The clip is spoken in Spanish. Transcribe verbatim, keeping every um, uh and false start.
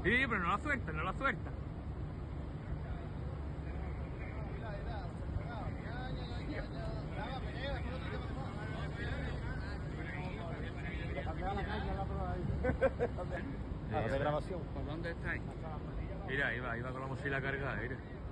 Sí, pero no la suelta, no la suelta. Ah, de grabación. ¿Por dónde estáis? Mira, iba, iba con la mochila cargada, mira.